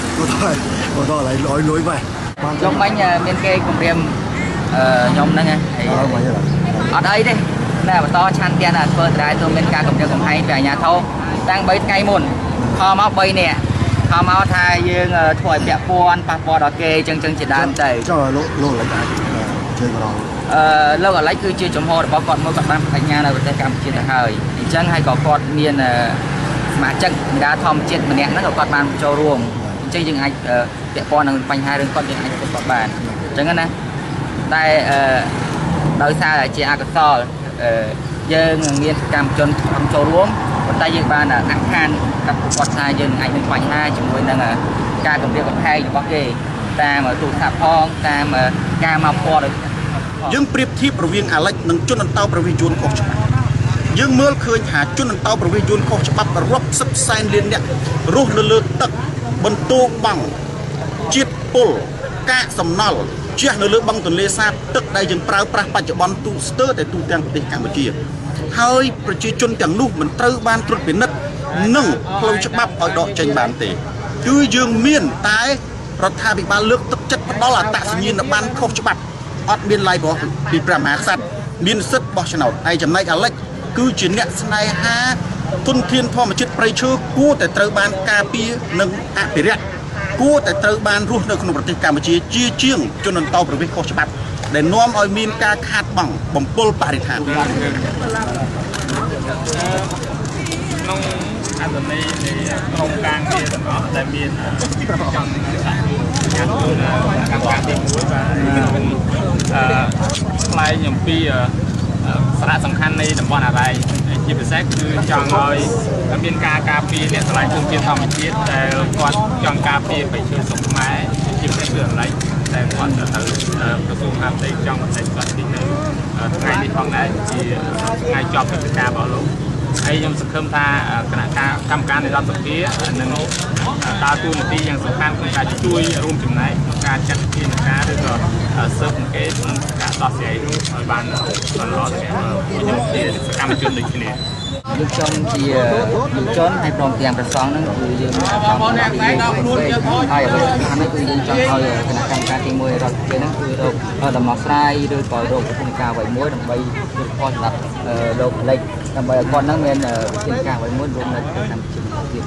Cô to lại lối vậy trong bánh miền kê cùng riêng nhóm nâng ở đây đi nè to chan tiền là phơi trái tôi miền ca cùng riêng cùng hay về nhà thâu đang bấy cây mồn kho máu bay nè kho máu thay dương thổi bẹ pon pa pon đó kê chân chỉ đàn tẩy cho là lô lấy cái chơi vào đó lâu ở lấy cứ chưa chấm hồ để bao còn mỗi con ban thành nhà là để cầm chia thời chân hay có con miền mà chân đã thom chết mà nè nó có con ban cho ruộng chơi dừng anh bẹ pon là phanh hai đứa con dừng anh có con bàn chẳng nè đây đời xa là chị ăn cái to dương miền cầm chân cho ruộng còn tay dương ban là ăn khan cặp con sai dừng anh mình phanh hai chúng tôi đang ca cầm riêng còn hai có kê ta mà tụ tháp phong ta mà ca mà po được dương priệp thiếp rồi viên Alex nâng chôn anh tao rồi viên chôn khóc dương mưa khơi hạ chôn anh tao rồi viên chôn khóc chắp và róc sắp sen liên nhẹ ruột lơ tật bần tô bằng chiết pol cá sầm nal chia lơ bằng tuần lê sa tức đây dương prao prah bạch bón tu sơ để tu trang để Campuchia hơiប្រជាជនទាំងនោះមិនត្រូវបានត្រួតពិនិត្យនិងផ្លូវច្បាប់ឲ្យដកចេញបានទេគឺយើងមានតែរដ្ឋាភិបាលលើកទឹកចិត្តផ្ដល់អត្តសញ្ញាណប័ណ្ណខុសច្បាប់អត់មានឡាយរបស់ពីព្រះមហាក្សត្រមានសិទ្ធិបោះឆ្នោតហើយចំណែកអាលិចគឺជាអ្នកស្នេហាទុនធានធម្មជាតិព្រៃឈើគួរតែត្រូវបានការពារនិងអភិរក្សគួរតែត្រូវបានរស់នៅក្នុងប្រទេសកម្ពុជាជាជាងជនអន្តោប្រវេសន៍ខុសច្បាប់ដែលនាំឲ្យមានការខាតបង់បំពុលបរិស្ថានក្នុងអត្ថន័យនៃក្រុមការងារទាំងអស់ដែលមានចង់កម្មការទី1បាទផ្លែអំពីសារៈសំខាន់នៃតំបន់អរ៉ៃជាពិសេសគឺចង់ឲ្យមានការការពារអ្នកស្រឡាញ់ធនធានធម្មជាតិដែលគាត់ចង់ការពារប្រជាជនសុខខ្មែរជាពិសេសគឺអរ៉ៃតែគាត់ទៅក្រសួងហាផ្ទៃចង់បន្ថែមគាត់ទីនៅថ្ងៃនេះផងដែរជាថ្ងៃចប់កិច្ចការរបស់លោកហើយខ្ញុំសង្ឃឹមថាគណៈកម្មការនៃរដ្ឋសភានឹងដើរតួនាទីយ៉ាងសំខាន់ក្នុងការជួយរួមចំណែកក្នុងការចាត់វិធានការឬក៏ស៊ើបអង្កេតនិងការដោះស្រាយនោះឲ្យបានល្អខ្ញុំជាសកម្មជនដូចគ្នាយើងចង់ជាយុវជនហើយព្រមទាំងប្រសងហ្នឹងគឺយើងហើយអ្វីខាងនេះគឺយើងចង់ឲ្យគណៈកម្មការទី1រដ្ឋាភិបាលហ្នឹងគឺរកដំណោះស្រាយឬក៏រកវិធានការអ្វីមួយដើម្បីជួយផលសម្រាប់លោកផ្លេចដើម្បីឲ្យគាត់ហ្នឹងមានវិធានការអ្វីមួយរួមនៅក្នុងកម្ពុជាទៀត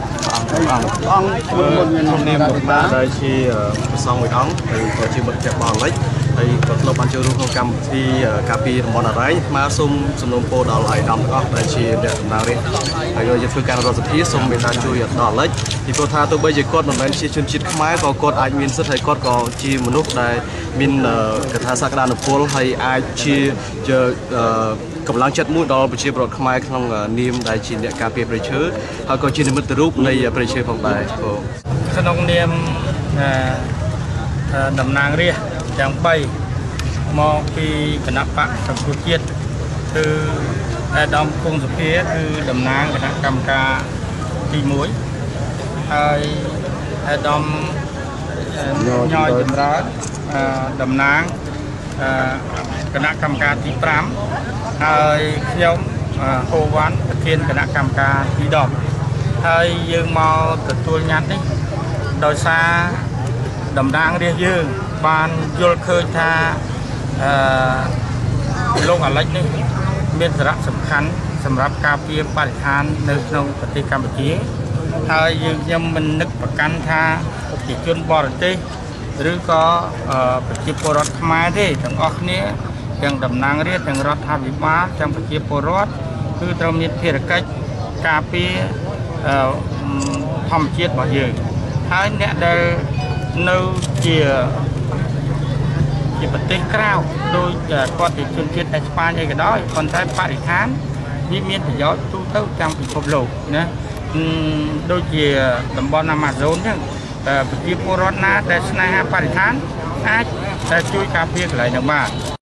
ខ្ញុំនាមរបស់ដែលជាប្រសងមួយអង្គហើយក៏ជាមិត្តភក្តិរបស់អាលិចហើយក៏ធ្លាប់បានចូលរួមក្នុងកម្មវិធីការពារតំបន់អរ៉ៃមកសូមសំណូមពរដល់អាយដាមទាំងអស់ដែលជាអ្នកដំណើររាជហើយយើងធ្វើការរដ្ឋសភាសូមមេត្តាជួយដល់អាលិចពីព្រោះថាទោះបីជាគាត់មិនមែនជាជនជាតិខ្មែរក៏គាត់អាចមានសិទ្ធិហើយគាត់ក៏ជាមនុស្សដែលមានកថាសក្តានុពលហើយអាចជាកម្លាំងចិត្តមួយដល់ប្រជាពលរដ្ឋខ្មែរក្នុងនាមដែលជាអ្នកការពារព្រៃឈើហើយក៏ជានិមិត្តរូបនៃព្រៃឈើផងដែរក្នុងនាមតំណាងរាស្ត្រទាំង3មកពីគណៈបកសង្គ្រោះជាតិគឺអាដាមគង់សុភាគឺតំណាងគណៈកម្មការទី1ហើយអាដាមញយចម្រើនតំណាងគណៈកម្មការទី5ហើយខ្ញុំហូវ៉ាន់ប្រធានគណៈកម្មការទី10ហើយយើងមកទទួលញត្តិនេះដោយសារតំណាងរាស្ត្រយើងបានយល់ឃើញថាលោកអាលិចនេះមានសារៈសំខាន់សម្រាប់ការពារបរិស្ថាននៅក្នុងប្រទេសកម្ពុជាហើយខ្ញុំមិននឹកប្រកាន់ថាប្រជាជនបរទេសឬក៏ប្រជាពលរដ្ឋខ្មែរទេទាំងអស់គ្នាទាំងតំណាងរាស្ត្រទាំងរដ្ឋាភិបាលទាំងប្រជាពលរដ្ឋគឺត្រូវមានភារកិច្ចការពារធម្មជាតិរបស់យើងហើយអ្នកដែលនៅជាប្រទេសក្រៅដោយគាត់ជាជនជាតិអេស្ប៉ាញអីក៏ដោយប៉ុន្តែបរិស្ថានវាមានប្រយោជន៍ទូទៅទាំងពិភពលោកណាដូចជាតំបន់ Amazon អញ្ចឹងប្រជាពលរដ្ឋណាដែលស្នេហាបរិស្ថានអាចតែជួយការពារកន្លែងហ្នឹងបាន